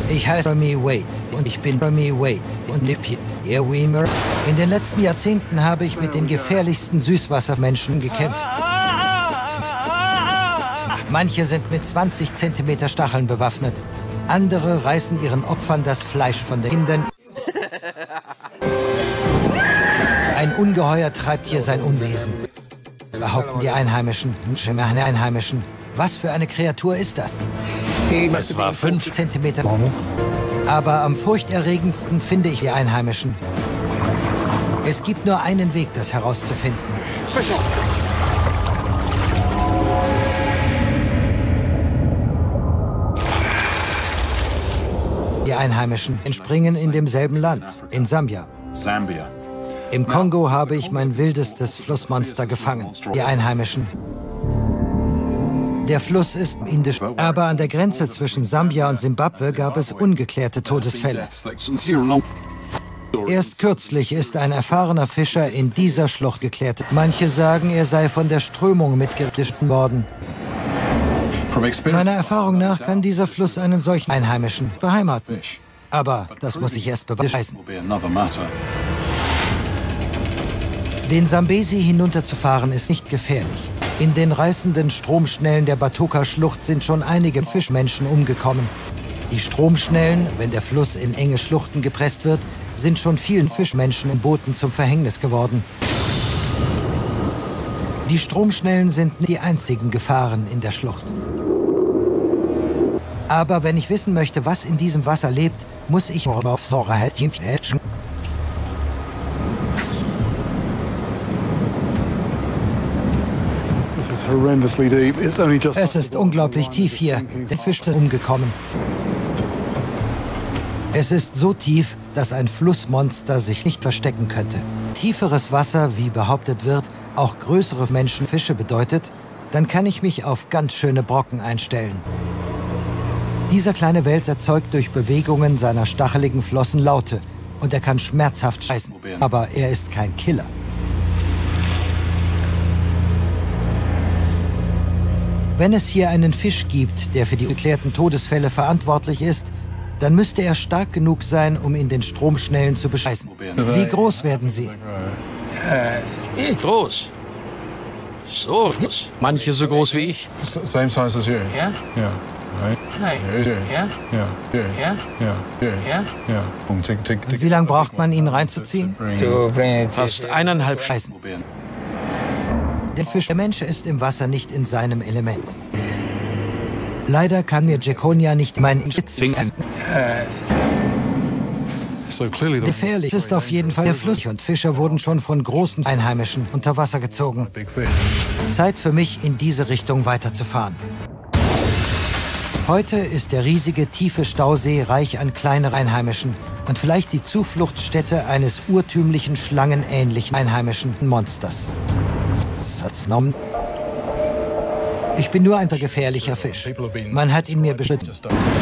Ich heiße Jeremy Wade und ich bin Jeremy Wade und Nippies. In den letzten Jahrzehnten habe ich mit den gefährlichsten Süßwassermenschen gekämpft. Manche sind mit 20 cm Stacheln bewaffnet. Andere reißen ihren Opfern das Fleisch von den Kindern. Ein Ungeheuer treibt hier sein Unwesen. Behaupten die Einheimischen. Was für eine Kreatur ist das? Es war 5 Zentimeter. Aber am furchterregendsten finde ich die Einheimischen. Es gibt nur einen Weg, das herauszufinden. Die Einheimischen entspringen in demselben Land, in Sambia. Im Kongo habe ich mein wildestes Flussmonster gefangen, die Einheimischen. Der Fluss ist indisch, aber an der Grenze zwischen Sambia und Simbabwe gab es ungeklärte Todesfälle. Erst kürzlich ist ein erfahrener Fischer in dieser Schlucht geklärt. Manche sagen, er sei von der Strömung mitgerissen worden. Meiner Erfahrung nach kann dieser Fluss einen solchen Einheimischen beheimaten. Aber das muss ich erst beweisen. Den Sambesi hinunterzufahren ist nicht gefährlich. In den reißenden Stromschnellen der Batoka-Schlucht sind schon einige Fischmenschen umgekommen. Die Stromschnellen, wenn der Fluss in enge Schluchten gepresst wird, sind schon vielen Fischmenschen und Booten zum Verhängnis geworden. Die Stromschnellen sind nicht die einzigen Gefahren in der Schlucht. Aber wenn ich wissen möchte, was in diesem Wasser lebt, muss ich auf Sorahätchen. Es ist unglaublich tief hier. Der Fisch ist umgekommen. Es ist so tief, dass ein Flussmonster sich nicht verstecken könnte. Tieferes Wasser, wie behauptet wird, auch größere Menschenfische bedeutet, dann kann ich mich auf ganz schöne Brocken einstellen. Dieser kleine Wels erzeugt durch Bewegungen seiner stacheligen Flossen Laute und er kann schmerzhaft scheißen, aber er ist kein Killer. Wenn es hier einen Fisch gibt, der für die geklärten Todesfälle verantwortlich ist, dann müsste er stark genug sein, um in den Stromschnellen zu bescheißen. Wie groß werden sie? Groß. So groß. Manche so groß wie ich. Same size as you. Ja? Yeah. Und wie lange braucht man, ihn reinzuziehen? Fast 1,5 Scheißen. Der Mensch ist im Wasser nicht in seinem Element. Leider kann mir Jekonia nicht meinen Schitz finden. Gefährlich ist auf jeden Fall der Fluss und Fischer wurden schon von großen Einheimischen unter Wasser gezogen. Zeit für mich, in diese Richtung weiterzufahren. Heute ist der riesige, tiefe Stausee reich an kleinen Einheimischen und vielleicht die Zufluchtsstätte eines urtümlichen, schlangenähnlichen einheimischen Monsters. Satznom. Ich bin nur ein gefährlicher Fisch. Man hat ihn mir beschnitten.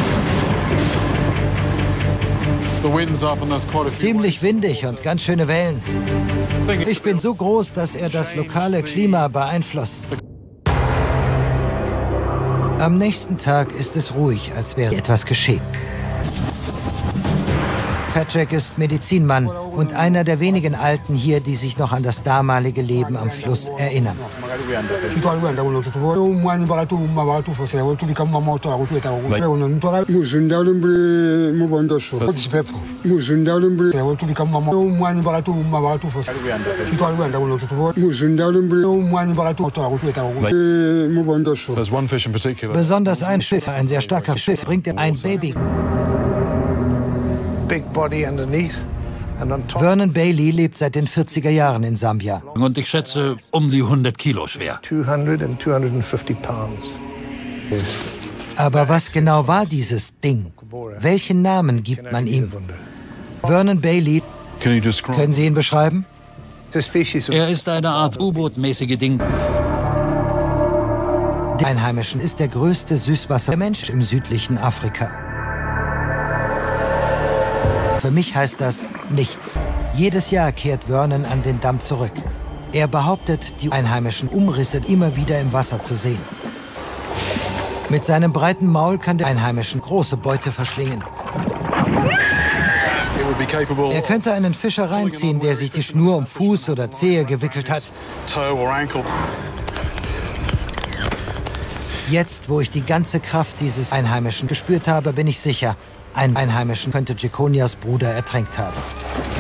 Ziemlich windig und ganz schöne Wellen. Ich bin so groß, dass er das lokale Klima beeinflusst. Am nächsten Tag ist es ruhig, als wäre etwas geschehen. Patrick ist Medizinmann und einer der wenigen Alten hier, die sich noch an das damalige Leben am Fluss erinnern. Besonders ein Schiff, ein sehr starker Schiff, bringt ein Baby. Vernon Bailey lebt seit den 40er Jahren in Sambia. Und ich schätze, um die 100 Kilo schwer. 200 and 250 pounds. Aber was genau war dieses Ding? Welchen Namen gibt man ihm? Vernon Bailey, können Sie ihn beschreiben? Er ist eine Art U-Boot-mäßige Ding. Der Einheimischen ist der größte Süßwassermensch im südlichen Afrika. Für mich heißt das nichts. Jedes Jahr kehrt Vernon an den Damm zurück. Er behauptet, die einheimischen Umrisse immer wieder im Wasser zu sehen. Mit seinem breiten Maul kann der Einheimischen große Beute verschlingen. Er könnte einen Fischer reinziehen, der sich die Schnur um Fuß oder Zehe gewickelt hat. Jetzt, wo ich die ganze Kraft dieses Einheimischen gespürt habe, bin ich sicher, einen Einheimischen könnte Jeconias Bruder ertränkt haben.